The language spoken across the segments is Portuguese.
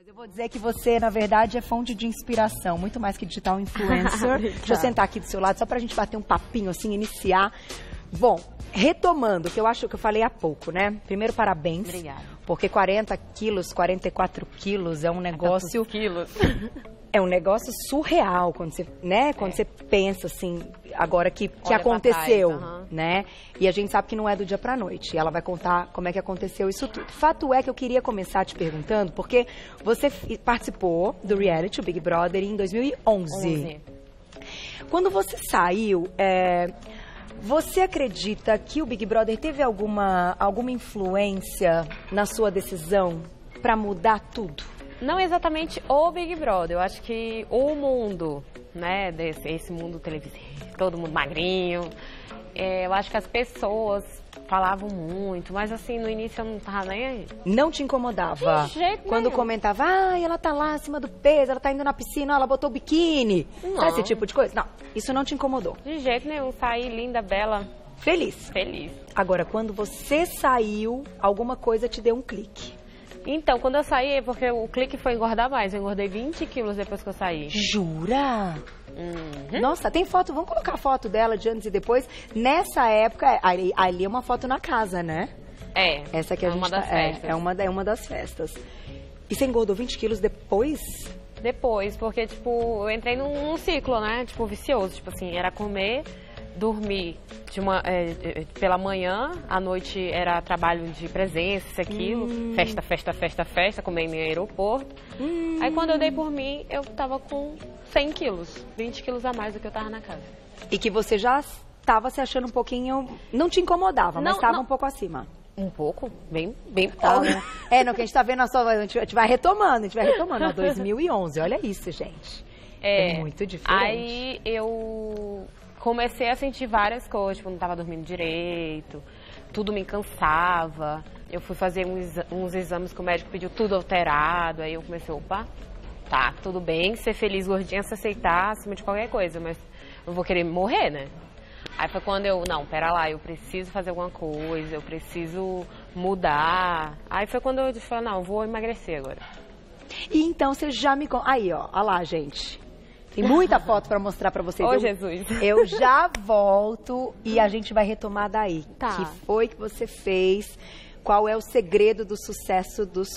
Eu vou dizer que você, na verdade, é fonte de inspiração, muito mais que digital influencer. Deixa eu sentar aqui do seu lado, só pra gente bater um papinho, assim, iniciar. Bom, retomando, que eu acho que eu falei há pouco, né? Primeiro, parabéns. Obrigada. Porque 40 quilos, 44 quilos é um negócio... quilos. É um negócio surreal quando você, né? Quando você pensa assim, agora que aconteceu, né? E a gente sabe que não é do dia pra noite. E ela vai contar como é que aconteceu isso tudo. Fato é que eu queria começar te perguntando, porque você participou do reality, o Big Brother, em 2011. Quando você saiu, você acredita que o Big Brother teve alguma influência na sua decisão pra mudar tudo? Não exatamente o Big Brother, eu acho que o mundo, né, esse mundo televisivo, todo mundo magrinho, eu acho que as pessoas falavam muito, mas assim, no início eu não tava nem aí. Não te incomodava? De jeito quando nenhum. Comentava, ela tá lá acima do peso, ela tá indo na piscina, ela botou biquíni, Não. esse tipo de coisa? Não, isso não te incomodou? De jeito nenhum, saí linda, bela. Feliz? Feliz. Agora, quando você saiu, alguma coisa te deu um clique? Então, quando eu saí, é porque o clique foi engordar mais. Eu engordei 20 quilos depois que eu saí. Jura? Nossa, tem foto, vamos colocar a foto dela de antes e depois. Nessa época, ali é uma foto na casa, né? É. Essa que a gente uma das festas. É uma das festas. E você engordou 20 quilos depois? Depois, porque, tipo, eu entrei num ciclo, né? Tipo, vicioso. Tipo assim, era comer, dormir pela manhã, à noite era trabalho de presença, isso, aquilo, festa, comer em aeroporto. Aí quando eu dei por mim, eu tava com 100 quilos, 20 quilos a mais do que eu tava na casa. E que você já estava se achando um pouquinho, não te incomodava, mas estava um pouco acima. Um pouco? Bem pouco. No que a gente tá vendo, a gente vai retomando, 2011, olha isso, gente. É muito diferente. Aí eu comecei a sentir várias coisas, tipo, não tava dormindo direito, tudo me cansava. Eu fui fazer uns exames que o médico pediu tudo alterado, aí eu comecei, opa, tá, tudo bem, ser feliz, gordinha, se aceitar acima de qualquer coisa, mas eu vou querer morrer, né? Aí foi quando não, pera lá, eu preciso fazer alguma coisa, eu preciso mudar. Aí foi quando eu falei, não, eu vou emagrecer agora. E então você já me... Aí, ó lá, gente. Tem muita foto pra mostrar pra vocês. Ô, Jesus. Eu já volto e a gente vai retomar daí. Tá. Que foi que você fez? Qual é o segredo do sucesso dos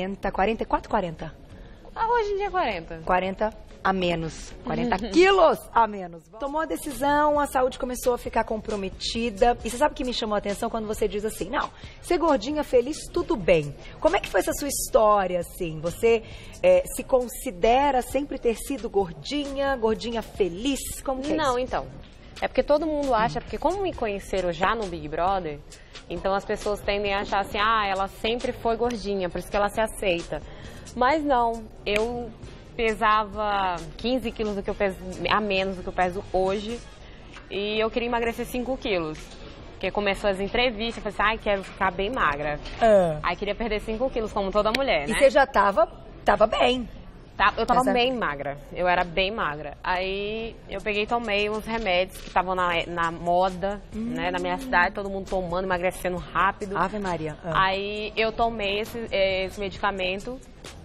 44, 40? Hoje em dia é 40. 40 a menos. 40 quilos a menos. Tomou a decisão, a saúde começou a ficar comprometida. E você sabe o que me chamou a atenção quando você diz assim, não, ser gordinha feliz, tudo bem. Como é que foi essa sua história, assim? Você se considera sempre ter sido gordinha feliz? Como que é Não, isso? então. É porque todo mundo acha, porque como me conheceram já no Big Brother, então as pessoas tendem a achar assim, ela sempre foi gordinha, por isso que ela se aceita. Mas não, eu pesava 15 quilos do que eu peso, a menos do que eu peso hoje, e eu queria emagrecer 5 quilos. Porque começou as entrevistas, eu falei assim, quero ficar bem magra. Aí queria perder 5 quilos, como toda mulher, né? E você já tava bem. Eu tava bem magra, eu era bem magra. Aí eu peguei e tomei uns remédios que estavam na moda, né, na minha cidade, todo mundo tomando, emagrecendo rápido. Ave Maria. Aí eu tomei esse medicamento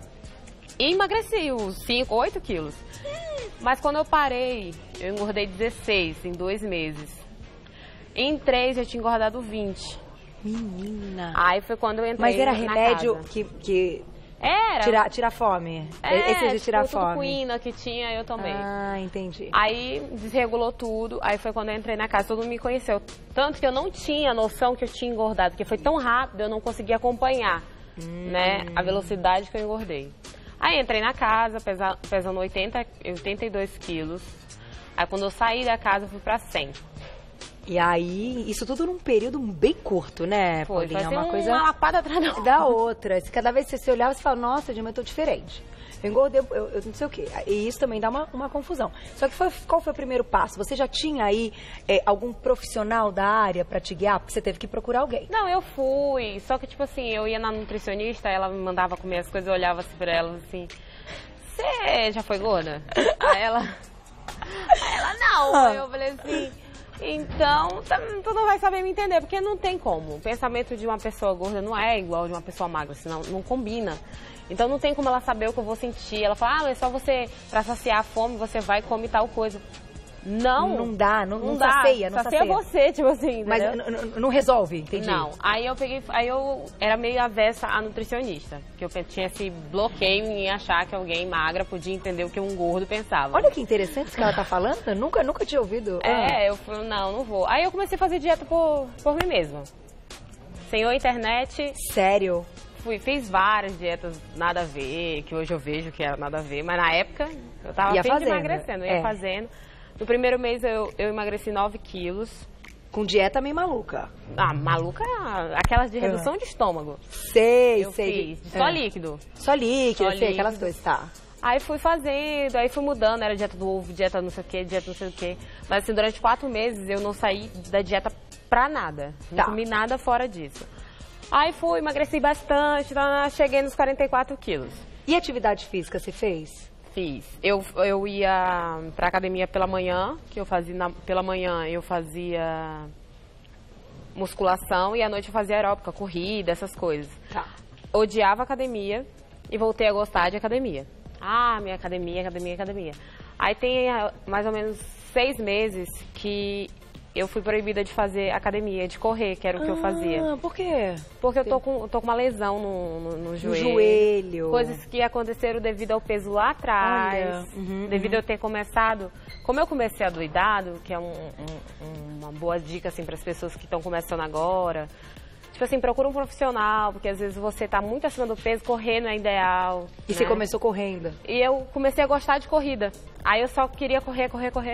e emagreci os 8 quilos. Mas quando eu parei, eu engordei 16 em 2 meses. Em 3 eu tinha engordado 20. Menina. Aí foi quando eu entrei. Mas era na remédio casa. que Era. Tira fome. Esse de tirar tudo fome. Quina que tinha, eu tomei. Entendi. Aí desregulou tudo, aí foi quando eu entrei na casa, todo mundo me conheceu. Tanto que eu não tinha noção que eu tinha engordado, porque foi tão rápido, eu não conseguia acompanhar, né, a velocidade que eu engordei. Aí entrei na casa, pesando 82 quilos. Aí quando eu saí da casa, eu fui pra 100. E aí, isso tudo num período bem curto, né, Foi, Paulinha? uma coisa uma lapada atrás da outra. Cada vez que você olhava, você fala, nossa, Dilma, eu tô diferente. Eu engordei, eu não sei o quê. E isso também dá uma confusão. Só que qual foi o primeiro passo? Você já tinha aí algum profissional da área pra te guiar? Porque você teve que procurar alguém. Não, eu fui. Só que, tipo assim, eu ia na nutricionista, ela me mandava comer as coisas, eu olhava assim pra ela, assim, você já foi gorda? Aí ela não. Aí eu falei assim, Então, tu não vai saber me entender, porque não tem como. O pensamento de uma pessoa gorda não é igual de uma pessoa magra, senão não combina. Então não tem como ela saber o que eu vou sentir. Ela fala, é só você, pra saciar a fome, você vai e come tal coisa. Não dá, não sacia, não sacia você, tipo assim, entendeu? Mas não resolve, entendi. Não, aí eu era meio avessa a nutricionista, que eu tinha esse bloqueio em achar que alguém magra podia entender o que um gordo pensava. Olha que interessante isso que ela tá falando, eu nunca tinha ouvido. Eu falei, não vou. Aí eu comecei a fazer dieta por mim mesma, sem a internet. Sério? Fiz várias dietas nada a ver, que hoje eu vejo que era nada a ver, mas na época eu tava emagrecendo, ia fazendo. No primeiro mês eu emagreci 9 quilos. Com dieta meio maluca. Maluca, aquelas de redução de estômago. Sei. Fiz, só líquido. Só líquido, sei, aquelas coisas, tá. Aí fui fazendo, aí fui mudando, era dieta do ovo, dieta não sei o que, dieta não sei o que. Mas assim, durante 4 meses eu não saí da dieta pra nada. Não comi nada fora disso. Aí fui, emagreci bastante, cheguei nos 44 quilos. E atividade física você fez? Fiz. Eu ia pra academia pela manhã, que eu fazia pela manhã eu fazia musculação e à noite eu fazia aeróbica, corrida, essas coisas. Tá. Odiava academia e voltei a gostar de academia. Minha academia. Aí tem mais ou menos 6 meses que eu fui proibida de fazer academia, de correr, que era o que eu fazia. Por quê? Porque eu tô com uma lesão no joelho. No joelho. Coisas que aconteceram devido ao peso lá atrás. Devido a eu ter começado... Como eu comecei adoidado, que é uma boa dica, assim, para as pessoas que estão começando agora. Tipo assim, procura um profissional, porque às vezes você tá muito acima do peso, correr não é ideal. E você começou correndo? E eu comecei a gostar de corrida. Aí eu só queria correr.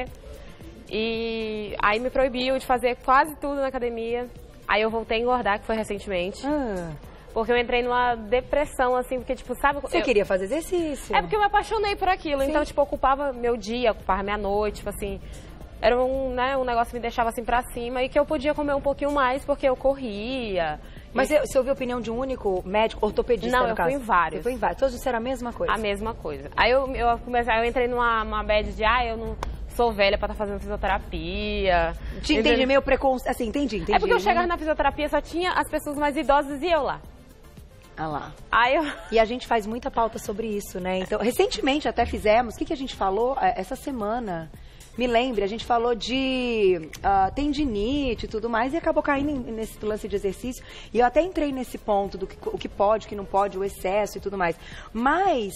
E aí me proibiu de fazer quase tudo na academia. Aí eu voltei a engordar, que foi recentemente. Porque eu entrei numa depressão, assim, porque, tipo, sabe... Você queria fazer exercício? É porque eu me apaixonei por aquilo. Sim. Então, tipo, ocupava meu dia, ocupava minha noite, tipo assim... Era um negócio que me deixava, assim, pra cima e que eu podia comer um pouquinho mais porque eu corria. Mas você ouviu a opinião de um único médico, ortopedista, no caso? Não, eu fui em vários. Você foi em vários. Todos disseram a mesma coisa? A mesma coisa. Aí eu entrei numa bad de, eu não... sou velha pra estar fazendo fisioterapia. Entendi, meio preconceito, assim, entendi. É porque eu chegava na fisioterapia, só tinha as pessoas mais idosas e eu lá. Lá. Aí E a gente faz muita pauta sobre isso, né? Então, recentemente até fizemos, o que a gente falou essa semana? Me lembre, a gente falou de tendinite e tudo mais e acabou caindo nesse lance de exercício. E eu até entrei nesse ponto do o que pode, o que não pode, o excesso e tudo mais. Mas...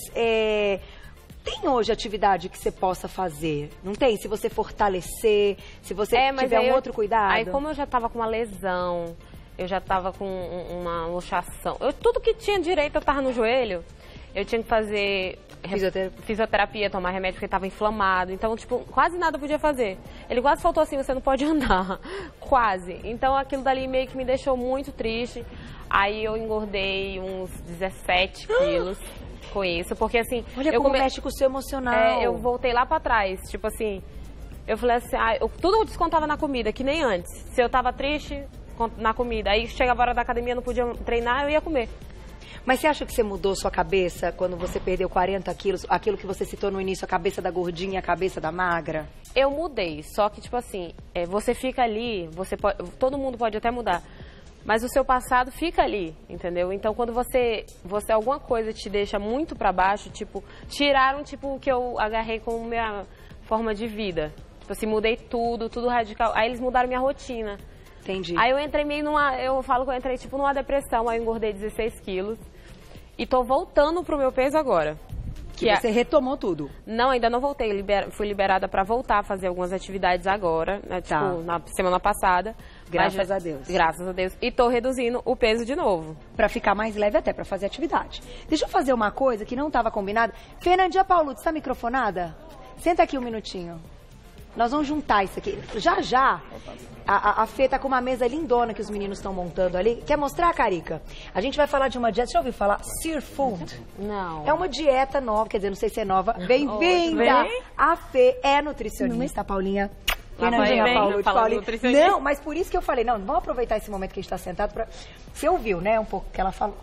tem hoje atividade que você possa fazer? Não tem? Se você fortalecer, se você tiver um outro cuidado? Aí como eu já estava com uma lesão, eu já estava com uma luxação. Tudo que tinha direito eu estava no joelho. Eu tinha que fazer fisioterapia, tomar remédio porque estava inflamado. Então, tipo, quase nada podia fazer. Ele quase faltou assim, você não pode andar. Quase. Então, aquilo dali meio que me deixou muito triste. Aí eu engordei uns 17 quilos. Com isso, porque assim... Olha como mexe com o seu emocional. Eu voltei lá pra trás, tipo assim... Eu falei assim, tudo eu descontava na comida, que nem antes. Se eu tava triste, na comida. Aí chegava a hora da academia, não podia treinar, eu ia comer. Mas você acha que você mudou sua cabeça quando você perdeu 40 quilos? Aquilo que você citou no início, a cabeça da gordinha, a cabeça da magra? Eu mudei, só que tipo assim, você fica ali, todo mundo pode até mudar. Mas o seu passado fica ali, entendeu? Então, quando você alguma coisa te deixa muito pra baixo, tipo, tiraram, tipo, o que eu agarrei como minha forma de vida. Tipo assim, mudei tudo radical. Aí eles mudaram minha rotina. Entendi. Aí eu entrei eu falo que eu entrei, tipo, numa depressão, aí eu engordei 16 quilos. E tô voltando pro meu peso agora. Você retomou tudo? Não, ainda não voltei. Fui liberada pra voltar a fazer algumas atividades agora, né? Tipo, na semana passada. Graças a Deus. Graças a Deus. E tô reduzindo o peso de novo. Pra ficar mais leve até, pra fazer atividade. Deixa eu fazer uma coisa que não estava combinada. Fernandinha Paulucci, está microfonada? Senta aqui um minutinho. Nós vamos juntar isso aqui. Já, a Fê tá com uma mesa lindona que os meninos estão montando ali. Quer mostrar, Carica? A gente vai falar de uma dieta. Você já ouviu falar? Sear Food? Não. É uma dieta nova, quer dizer, não sei se é nova. Bem-vinda! A Fê é nutricionista, Paulinha. Fernandinha Paulucci. Não, mas por isso que eu falei, não, vamos aproveitar esse momento que a gente está sentado para... Você ouviu, né, um pouco que ela falou.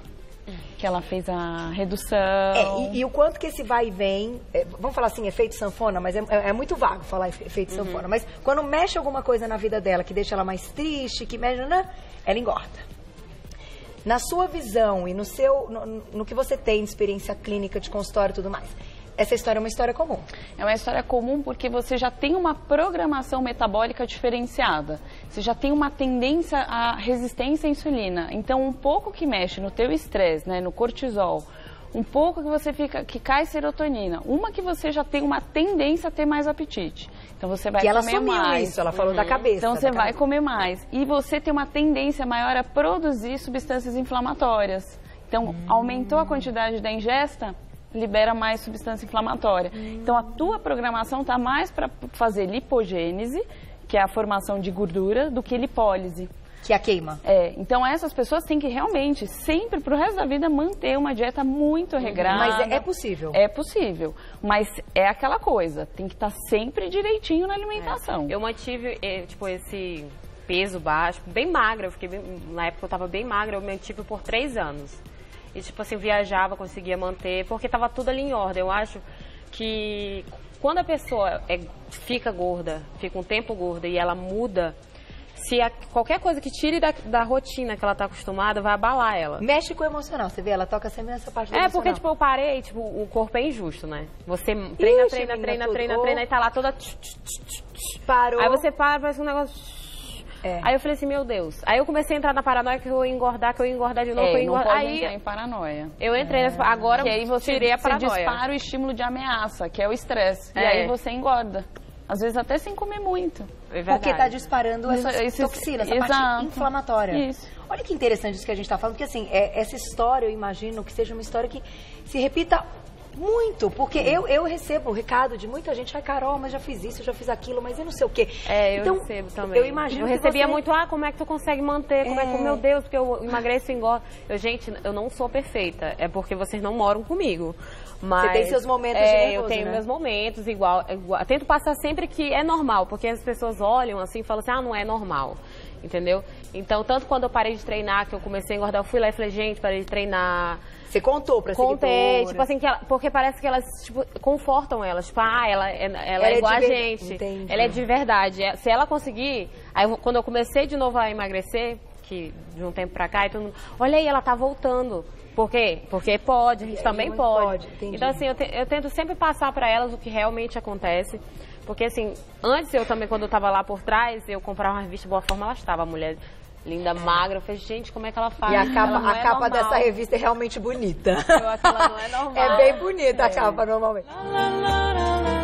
que ela fez a redução. E o quanto que esse vai e vem, vamos falar assim, efeito sanfona, mas é muito vago falar efeito sanfona, mas quando mexe alguma coisa na vida dela que deixa ela mais triste, que mexe, ela engorda. Na sua visão e no que você tem de experiência clínica, de consultório e tudo mais, essa história é uma história comum? É uma história comum porque você já tem uma programação metabólica diferenciada. Você já tem uma tendência à resistência à insulina. Então, um pouco que mexe no teu estresse, né, no cortisol, um pouco que cai serotonina, uma que você já tem uma tendência a ter mais apetite. Então você vai comer mais. Isso, ela falou da cabeça. Então você vai comer mais. E você tem uma tendência maior a produzir substâncias inflamatórias. Então, aumentou a quantidade da ingesta, libera mais substância inflamatória. Então a tua programação está mais para fazer lipogênese, que é a formação de gordura, do que lipólise. Que é a queima. Então essas pessoas têm que realmente, sempre, pro resto da vida, manter uma dieta muito regrada. Mas é possível? É possível, mas é aquela coisa, tem que estar sempre direitinho na alimentação. Eu mantive, esse peso baixo, bem magra, na época eu estava bem magra, eu mantive por 3 anos. E, viajava, conseguia manter, porque estava tudo ali em ordem. Eu acho que quando a pessoa fica gorda, fica um tempo gorda e ela muda, qualquer coisa que tire da rotina que ela está acostumada, vai abalar ela. Mexe com o emocional, você vê, ela toca sempre nessa parte do emocional. Porque, eu parei, o corpo é injusto, né? Você treina e tá lá toda... Parou. Aí você para, parece um negócio... Aí eu falei assim, meu Deus. Aí eu comecei a entrar na paranoia que eu ia engordar de novo, Não pode entrar em paranoia. Eu entrei nessa... Agora que aí você tirei a paranoia. Você dispara o estímulo de ameaça, que é o estresse. E aí você engorda. Às vezes até sem comer muito. Porque está disparando essas toxinas, essa parte inflamatória. Isso. Olha que interessante isso que a gente está falando, porque essa história, eu imagino que seja uma história que se repita muito, porque eu recebo o recado de muita gente, Carol, mas já fiz isso, já fiz aquilo, mas eu não sei o quê. Eu recebo também. Eu imagino que recebia muito, como é que tu consegue manter, meu Deus, porque eu emagreço e engordo. Gente, eu não sou perfeita, é porque vocês não moram comigo. Mas, você tem seus momentos de nervoso, eu tenho meus momentos, igual. Tento passar sempre que é normal, porque as pessoas olham assim e falam assim, não é normal, entendeu? Então, tanto quando eu parei de treinar, que eu comecei a engordar, eu fui lá e falei, gente, parei de treinar. Você contou pra seguidora? Porque parece que elas, confortam elas. Ela é igual a gente. Entendi. Ela é de verdade. Se ela conseguir... Aí, quando eu comecei de novo a emagrecer, que de um tempo pra cá, e todo mundo... Olha aí, ela tá voltando. Por quê? Porque pode, a gente também pode. Então, eu tento sempre passar pra elas o que realmente acontece. Porque, antes eu também, quando eu tava lá por trás, eu comprava uma revista Boa Forma, ela estava, mulher... Linda, magra, eu falei, gente, como é que ela faz? E a capa dessa revista é realmente bonita. Aquela não é normal. É bem bonita a capa, normalmente.